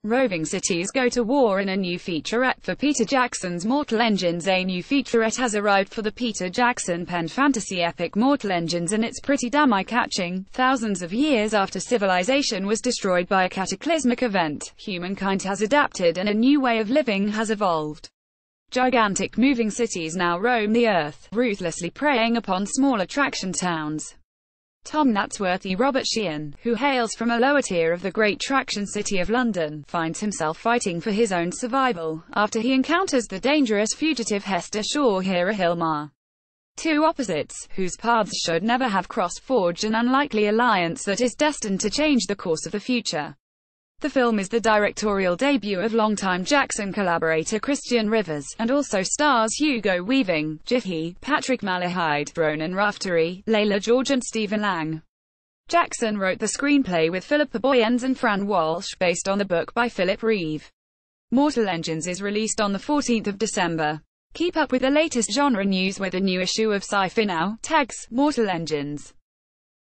Roving cities go to war in a new featurette for Peter Jackson's Mortal Engines. A new featurette has arrived for the Peter Jackson penned fantasy epic Mortal Engines, and it's pretty damn eye-catching. Thousands of years after civilization was destroyed by a cataclysmic event, humankind has adapted and a new way of living has evolved. Gigantic moving cities now roam the earth, ruthlessly preying upon small attraction towns. Tom Natsworthy Robert Sheehan, who hails from a lower tier of the great traction city of London, finds himself fighting for his own survival, after he encounters the dangerous fugitive Hester Shaw Hira Hilmar. Two opposites, whose paths should never have crossed, forge an unlikely alliance that is destined to change the course of the future. The film is the directorial debut of longtime Jackson collaborator Christian Rivers, and also stars Hugo Weaving, Jiffy, Patrick Malahide, Ronan Raftery, Layla George and Stephen Lang. Jackson wrote the screenplay with Philippa Boyens and Fran Walsh, based on the book by Philip Reeve. Mortal Engines is released on the 14th of December. Keep up with the latest genre news with a new issue of Sci-Fi Now, tags Mortal Engines.